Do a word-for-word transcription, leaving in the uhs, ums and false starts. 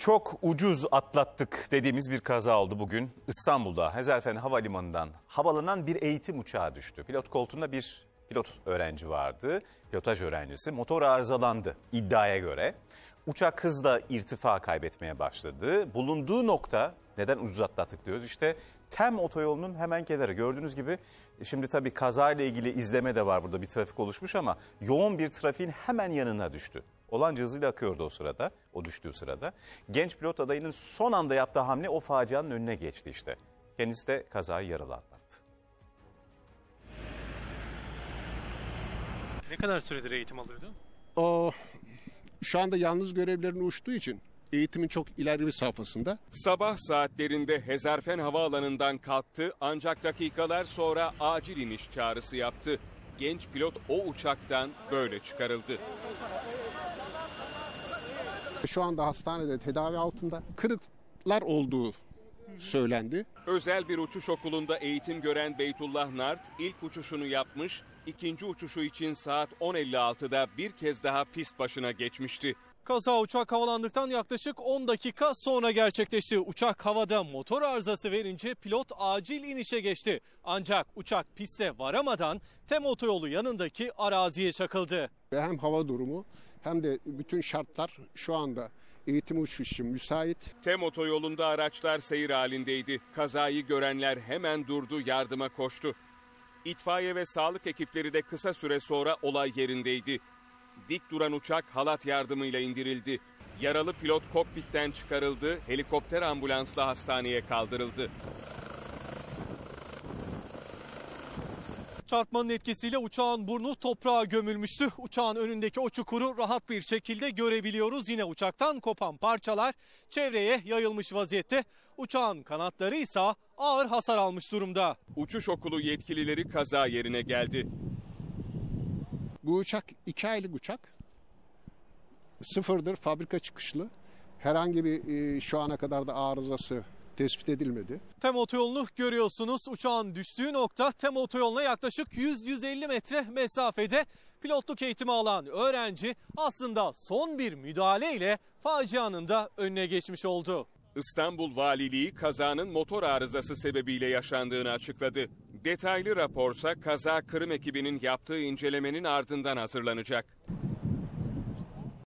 Çok ucuz atlattık dediğimiz bir kaza oldu bugün İstanbul'da. Hezarfen Havalimanı'ndan havalanan bir eğitim uçağı düştü. Pilot koltuğunda bir pilot öğrenci vardı. Pilotaj öğrencisi. Motor arızalandı iddiaya göre. Uçak hızla irtifa kaybetmeye başladı. Bulunduğu nokta, neden ucuz atlattık diyoruz, İşte Tem otoyolunun hemen kenarı. Gördüğünüz gibi şimdi tabii kazayla ilgili izleme de var, burada bir trafik oluşmuş ama yoğun bir trafiğin hemen yanına düştü. Olanca hızıyla akıyordu o sırada, o düştüğü sırada. Genç pilot adayının son anda yaptığı hamle o facianın önüne geçti işte. Kendisi de kazayı yaralı atlattı. Ne kadar süredir eğitim alıyordu? O şu anda yalnız görevlerini uçtuğu için eğitimin çok ileri bir safhasında. Sabah saatlerinde Hezarfen Havaalanı'ndan kalktı ancak dakikalar sonra acil iniş çağrısı yaptı. Genç pilot o uçaktan böyle çıkarıldı. Şu anda hastanede tedavi altında, kırıklar olduğu söylendi. Özel bir uçuş okulunda eğitim gören Beytullah Nart ilk uçuşunu yapmış, ikinci uçuşu için saat on elli altıda bir kez daha pist başına geçmişti. Kaza uçak havalandıktan yaklaşık on dakika sonra gerçekleşti. Uçak havada motor arızası verince pilot acil inişe geçti. Ancak uçak piste varamadan Tem otoyolu yanındaki araziye çakıldı. Ve hem hava durumu hem de bütün şartlar şu anda eğitim uçuş için müsait. Tem otoyolunda araçlar seyir halindeydi. Kazayı görenler hemen durdu, yardıma koştu. İtfaiye ve sağlık ekipleri de kısa süre sonra olay yerindeydi. Dik duran uçak halat yardımıyla indirildi. Yaralı pilot kokpitten çıkarıldı, helikopter ambulansla hastaneye kaldırıldı. Çarpmanın etkisiyle uçağın burnu toprağa gömülmüştü. Uçağın önündeki o çukuru rahat bir şekilde görebiliyoruz. Yine uçaktan kopan parçalar çevreye yayılmış vaziyette. Uçağın kanatları ise ağır hasar almış durumda. Uçuş okulu yetkilileri kaza yerine geldi. Bu uçak iki aylık uçak. Sıfırdır, fabrika çıkışlı. Herhangi bir e, şu ana kadar da arızası tespit edilmedi. Tem otoyolunu görüyorsunuz. Uçağın düştüğü nokta Tem otoyoluna yaklaşık yüz yüz elli metre mesafede. Pilotluk eğitimi alan öğrenci aslında son bir müdahaleyle facianın da önüne geçmiş oldu. İstanbul Valiliği kazanın motor arızası sebebiyle yaşandığını açıkladı. Detaylı raporsa kaza kırım ekibinin yaptığı incelemenin ardından hazırlanacak.